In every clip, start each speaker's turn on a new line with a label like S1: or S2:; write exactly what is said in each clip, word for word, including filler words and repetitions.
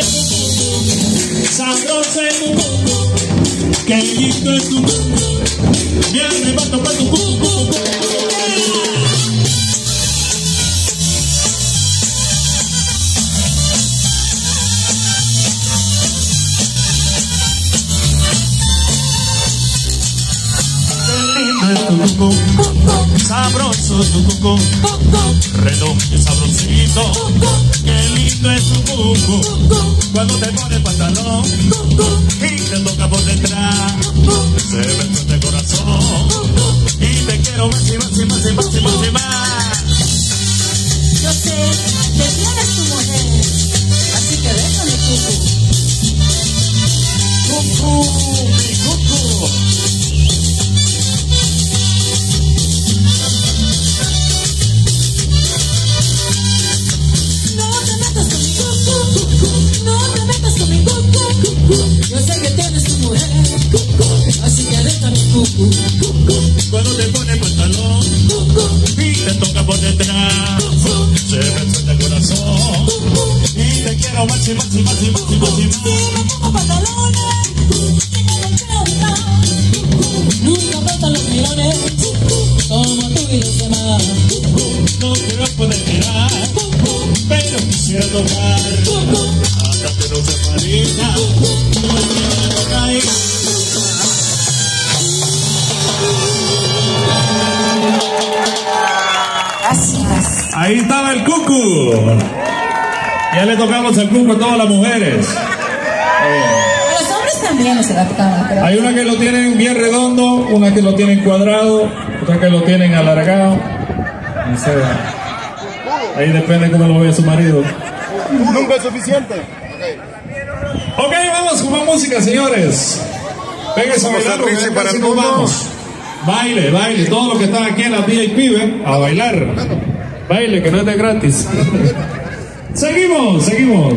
S1: sabroso es tu mundo, qué lindo es tu mundo, me arrebato pa' tu mundo. Sabroso tu cucú, redondo y sabrosito, qué lindo es tu cucú, cuando te pone pantalón y te toca por detrás, se me prende el corazón y te quiero más y más y más y más y más y más.
S2: Yo sé que tienes tu mujer, así que déjame cucú.
S1: Cucú, mi cucú.
S2: Yo sé que tienes tu mujer, así que déjame cucú.
S1: Cuando te pone pantalón y te toca por detrás, se me suelta el corazón y te quiero más y más y más y más y más y más.
S2: Si me pongo pantalones y me golpeo mi mano, nunca faltan los mirones como tú y los demás.
S1: No quiero poder tirar, pero quisiera tocar. Hasta que no se marina, no quiero caer.
S2: Gracias.
S1: Ahí estaba el cucú. Ya le tocamos el cucú a todas las mujeres.
S2: A los hombres también se la tocamos, pero...
S1: Hay una que lo tienen bien redondo, una que lo tienen cuadrado, otra que lo tienen alargado. No sé. Ahí depende cómo lo vea su marido.
S3: Nunca es suficiente.
S1: Ok, vamos con más música, señores. Péguense a bailar, porque
S3: Richie
S1: ya
S3: para
S1: casi
S3: el
S1: nos
S3: mundo.
S1: vamos. Baile, baile, todos los que están aquí en la V I P, ven, a bailar. Baile, que no es de gratis. Seguimos, seguimos.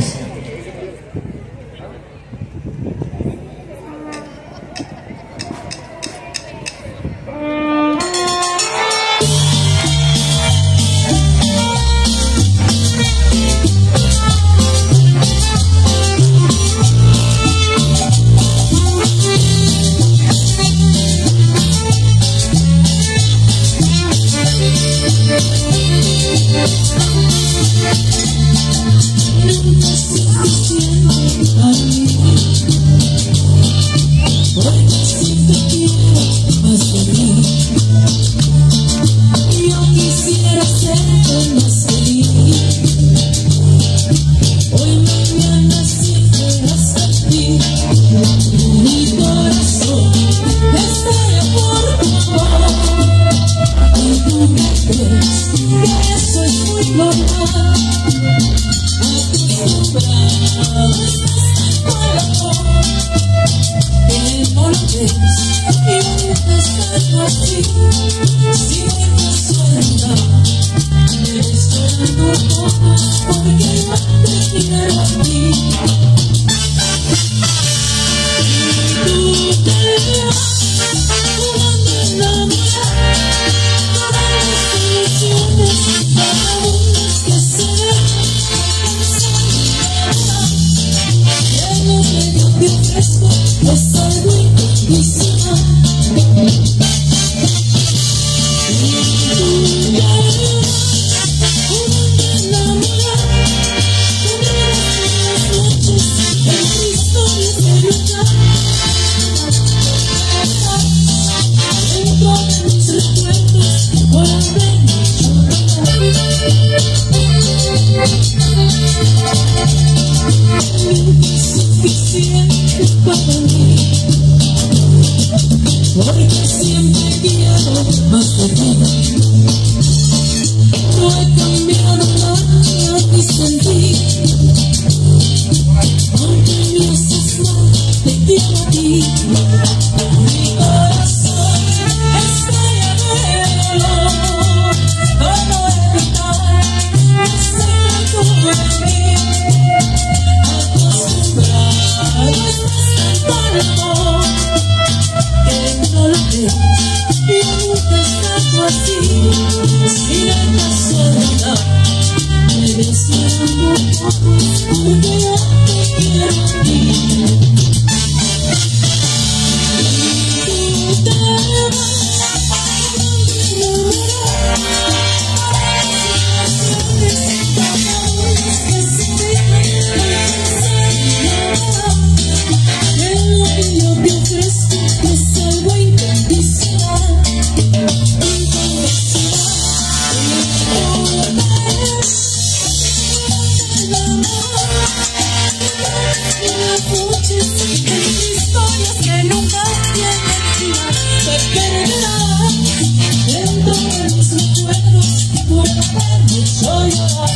S2: Porque historias que nunca tienen final se perderán dentro de mis recuerdos por haberme hecho llorar.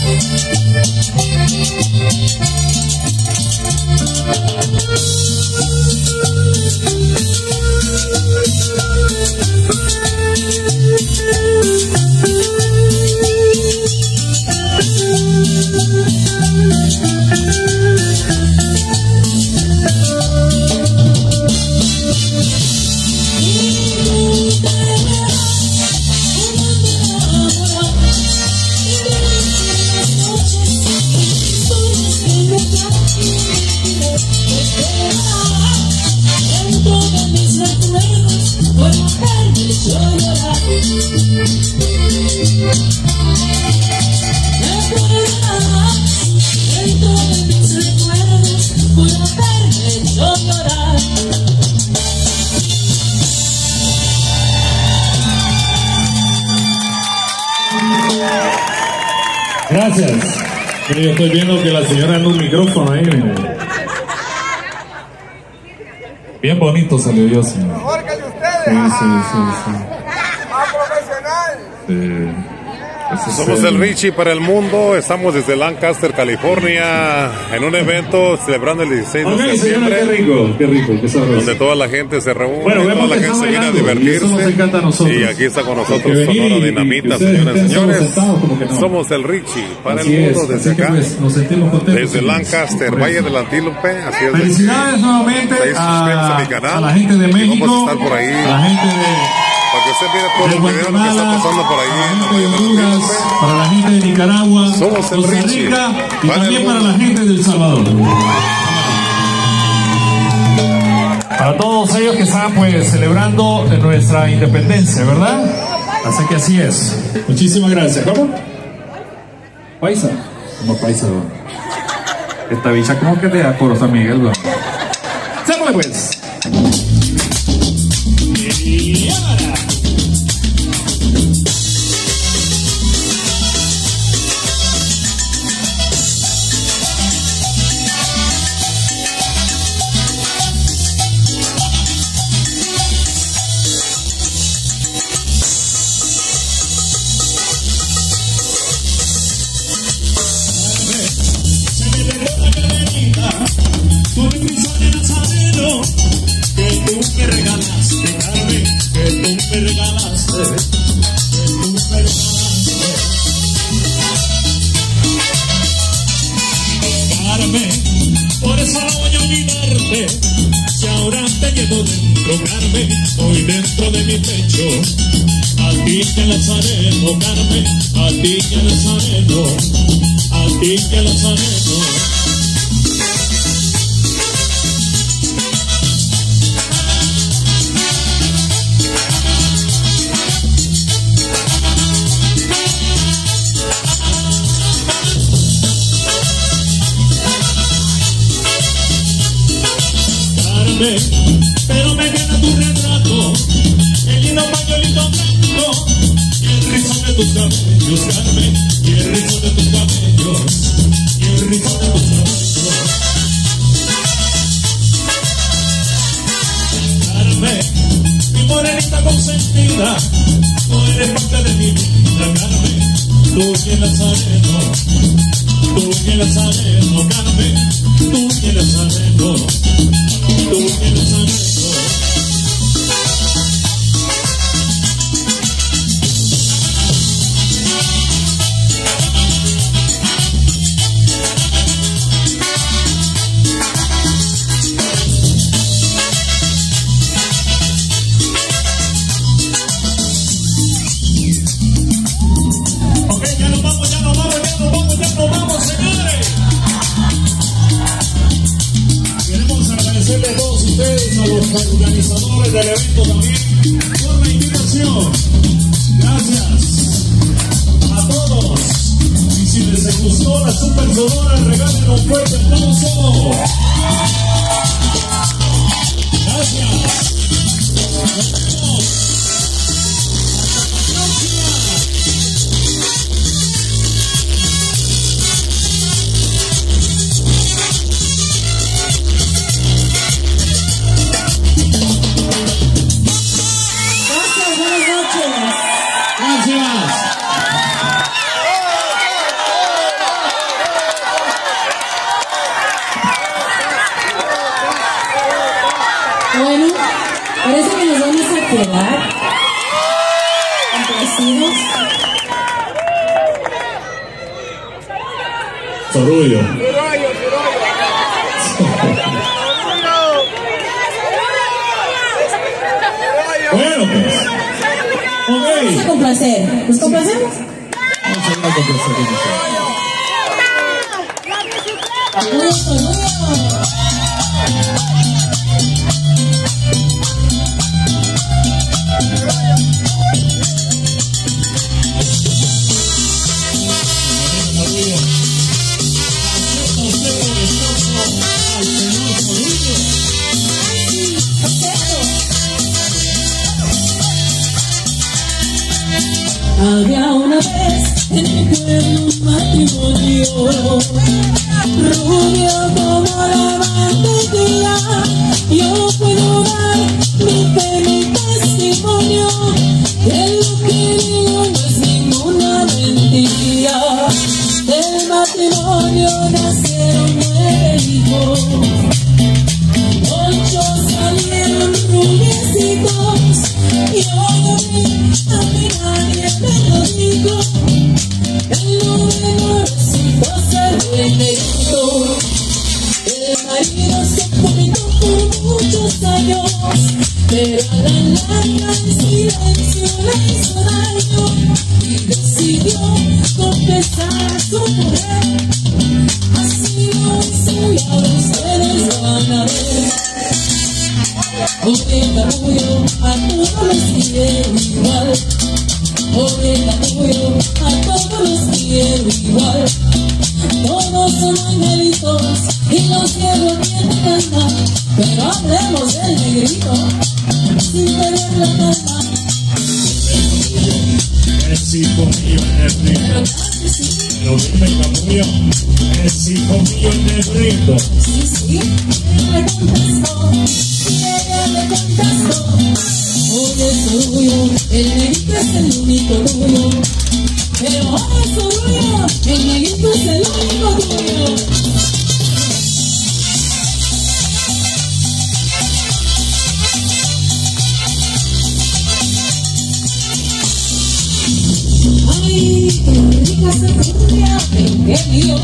S1: Gracias. Pero yo estoy viendo que la señora anda un micrófono ahí. Mire. Bien bonito salió yo, señor.
S3: Mejor que el de ustedes.
S1: Sí, sí, sí, sí.
S3: Más profesional.
S1: Sí. Ese
S4: Somos
S1: es
S4: el Richie para el mundo, estamos desde Lancaster, California, en un evento celebrando el dieciséis de
S1: Ok, señora, qué
S4: septiembre,
S1: rico, qué rico, qué sabroso.
S4: donde toda la gente se reúne,
S1: Bueno,
S4: toda
S1: vemos
S4: la
S1: que
S4: gente
S1: están
S4: se viene a
S1: bailando, y eso nos encanta a nosotros.
S4: divertirse. Y aquí está con nosotros
S1: Porque venir
S4: Sonora
S1: y- y
S4: Dinamita,
S1: que ustedes
S4: señoras y
S1: estén
S4: señores.
S1: sentados como que no.
S4: Somos el Richie para
S1: Así
S4: el mundo
S1: es,
S4: desde
S1: así que,
S4: acá,
S1: pues, nos sentimos contentos,
S4: desde
S1: señores.
S4: Lancaster,
S1: Por
S4: Valle
S1: eso.
S4: del Antílope. Así es de
S1: Felicidades
S4: que
S1: nuevamente
S4: estáis suscritos
S1: a,
S4: a mi canal.
S1: a la gente de
S4: Y vamos a
S1: México,
S4: estar por ahí.
S1: a la gente de,
S4: para que usted mire todo
S1: de
S4: el video lo que está
S1: Guatemala,
S4: pasando por ahí.
S1: a la
S4: en
S1: gente de
S4: Valle del
S1: Honduras,
S4: Antílope.
S1: para la gente de Nicaragua,
S4: Somos el
S1: Costa
S4: Richie,
S1: Rica y
S4: para el
S1: también para
S4: mundo.
S1: la gente de El Salvador. Para todos ellos que están pues celebrando nuestra independencia, ¿verdad? Así que así es. Muchísimas gracias. ¿Cómo? Paisa. Como paisa, ¿no? Esta bicha como que te da por San Miguel, ¿no? ¡Sémosle pues! Y ahora. Se me pegó la cadenita por el Cristo de Nazareno que tú me regalaste, Carmen, que tú me regalaste, que tú me regalaste. Carmen, por eso no voy a olvidarte, si ahora te llevo dentro, Carmen, hoy dentro de mi pecho. A ti que Nazareno, Carmen, a ti que Nazareno, a ti que Nazareno. Carmen, pero me queda tu retrato, el lindo pañuelito blanco, y el rizón de tus cabellos, Carmen, y el rizón de tus cabellos, y el rizón de tus cabellos. Carmen, mi morenita consentida, tú eres parte de mi vida, Carmen, tú que Nazareno, tú que Nazareno, Carmen, tú que Nazareno, tú que Nazareno. Ok, ya nos vamos, ya nos vamos, ya nos vamos, ya nos vamos, señores. Queremos agradecerle a todos ustedes, a los organizadores del evento también, por la invitación. Gracias a todos. Y si les gustó la Super Sonora, regalen un fuerte aplauso. Gracias. Nos vemos. Hasta la próxima.
S2: ¿verdad? Complacidos.
S1: Sorullo. Bueno, pues. Ok.
S2: Vamos a complacer. ¿Nos complacemos?
S1: Vamos a ir a complacer con ustedes.
S2: Sorullo, sorullo. Había una vez en mi pueblo un matrimonio, rubio como la mantequilla. Yo puedo dar mi fe, mi testimonio, que lo que digo no es ninguna mentira. Del matrimonio nacieron nueve hijos, ocho salieron rubiecitos, y hoy a mí nadie me lo dijo. El noveno resultó ser el negrito. El marido se comentó por muchos años, pero a la larga en silencio le hizo daño y decidió confesar a su mujer. Así lo hizo y ahora ustedes van a ver. Oye, capullo, a todos los quiero igual. Oye, capullo, a todos los quiero igual. Todos son angelitos y los ciegos tienen alma, pero hablemos del negrito sin perder la calma.
S1: Es hijo mío el negrito. Pero dime, capullo, es hijo mío el negrito.
S2: Sí, sí, me contestó, y ella me contestó. Oye, sorullo, el negrito es el único tuyo. Pero oye, sorullo, el negrito es el único tuyo. Ay, qué rica esa cumbia, qué lío.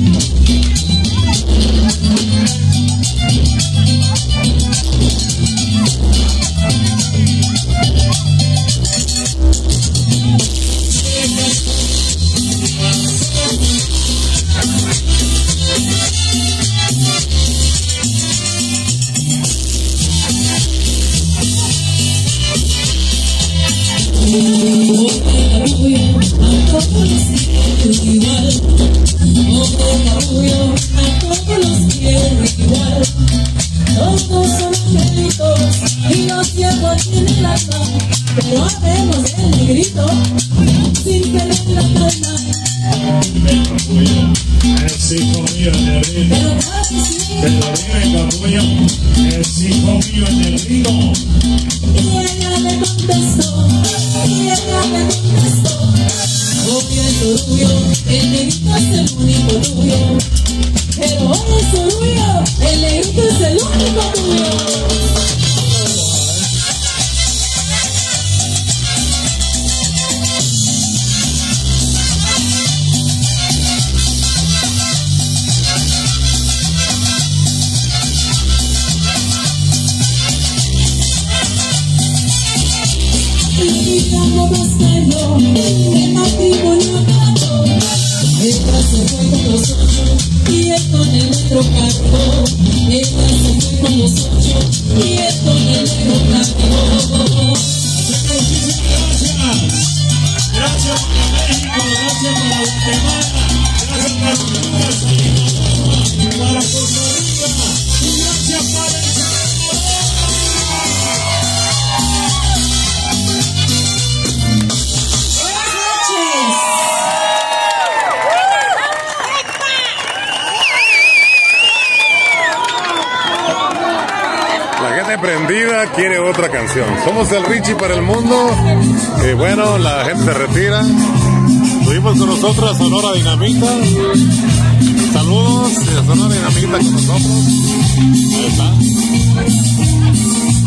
S2: Pero hacemos el negrito sin perder la calma.
S1: Dime, capullo, es hijo mío el negrito.
S2: Pero casi sí.
S1: Pero dime, capullo, es hijo mío el negrito.
S2: Y ella le contestó, y ella le contestó. Oye, sorullo, el negrito es el único tuyo. Pero oye, sorullo, el negrito es el único tuyo. Y como más que yo, el matrimonio acabó. Ella se fue con los ocho y él con el otro carro. Ella se fue con los ocho y él con el otro carro.
S1: Muchísimas gracias. Gracias para México, gracias para Guatemala, gracias para Honduras, para Costa Rica y gracias para El Salvador.
S4: Prendida quiere otra canción. Somos el Richie para el mundo. Y bueno, la gente se retira. Tuvimos con nosotros a Sonora Dinamita. Saludos de Sonora Dinamita con nosotros. Ahí está. Y bueno,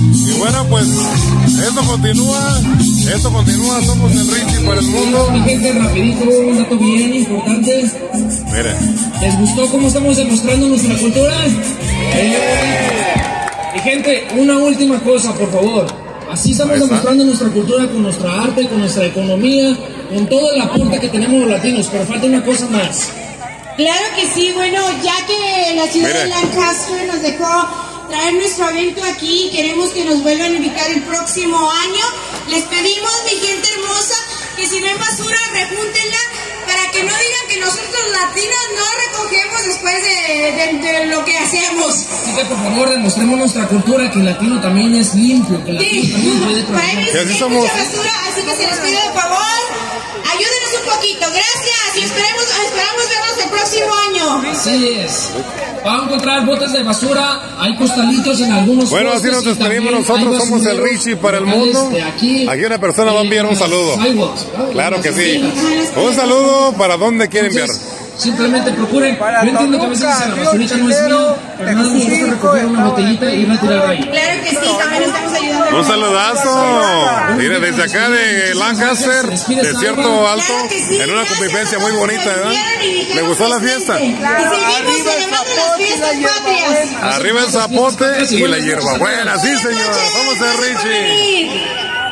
S4: bueno, pues esto continúa, esto continúa, somos el Richie para el mundo.
S5: Mi gente, rapidito, un dato bien importante.
S4: Mire.
S5: ¿Les gustó cómo estamos demostrando nuestra cultura? Eh, mi gente, una última cosa, por favor. Así estamos demostrando nuestra cultura con nuestra arte, con nuestra economía, con todo el aporte que tenemos los latinos, pero falta una cosa más.
S6: Claro que sí, bueno, ya que la ciudad
S4: Mire.
S6: de Lancaster nos dejó traer nuestro evento aquí, queremos que nos vuelvan a invitar el próximo año. Les pedimos, mi gente hermosa, que si ven basura, rejúntenla, para que no digan que nosotros los latinos no recogemos después de, de, de lo que hacemos.
S5: Así que por favor demostremos nuestra cultura, que el latino también es limpio, que el latino
S6: Sí,
S5: también puede
S6: para
S5: trabajar.
S6: mí
S4: Y así
S6: sí hay
S4: somos.
S6: mucha basura, así que se les pide de favor, ayúdenos un poquito, gracias, y esperemos, esperamos vernos el próximo año.
S5: Así es. Van a encontrar botes de basura, hay costalitos en algunos
S4: Bueno, así
S5: puestos
S4: nos
S5: y
S4: despedimos
S5: también
S4: nosotros,
S5: hay
S4: somos el
S5: basureros
S4: Richie para el
S5: locales
S4: mundo.
S5: de Aquí,
S4: Aquí una persona va a enviar un saludo.
S5: Sidewalks, ¿no?
S4: Claro que sí.
S5: Las
S4: Un saludo para dónde quiere enviar.
S5: Entonces, simplemente procuren.
S3: Para
S5: Yo entiendo que a veces
S3: Toluca,
S5: dicen la
S3: Río
S5: basurita no es mía,
S3: Chilero,
S5: pero nada nos gusta recoger una botellita y irla a tirar ahí.
S6: Claro que sí, también estamos ayudando.
S4: Un saludazo. Mire, desde acá de Lancaster, Desierto Alto,
S6: Claro que sí,
S4: en una
S6: gracias
S4: convivencia
S6: a
S4: muy
S6: todos
S4: bonita,
S6: que
S4: ¿verdad?
S6: vinieron y dijeron
S4: ¿Le gustó la
S6: presente.
S4: fiesta?
S6: Y seguimos celebrando las fiestas patrias.
S4: Arriba el zapote y la hierbabuena. Sí, señora, somos el Richie.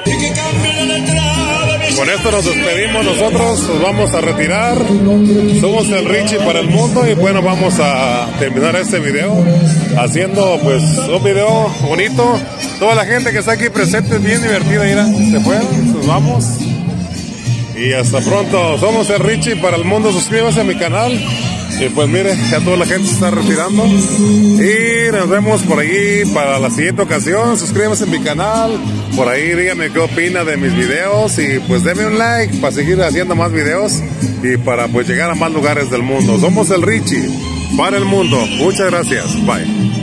S4: Con esto nos despedimos nosotros, nos vamos a retirar. Somos el Richie para el mundo y bueno, vamos a terminar este video haciendo pues un video bonito. Toda la gente que está aquí presente es bien divertida, mira, se fueron, nos vamos. Y hasta pronto, somos el Richie para el mundo, suscríbase a mi canal. Y pues mire, ya toda la gente se está retirando. Y nos vemos por ahí para la siguiente ocasión. Suscríbase a mi canal. Por ahí dígame qué opina de mis videos. Y pues denme un like para seguir haciendo más videos. Y para pues llegar a más lugares del mundo. Somos el Richie para el mundo. Muchas gracias. Bye.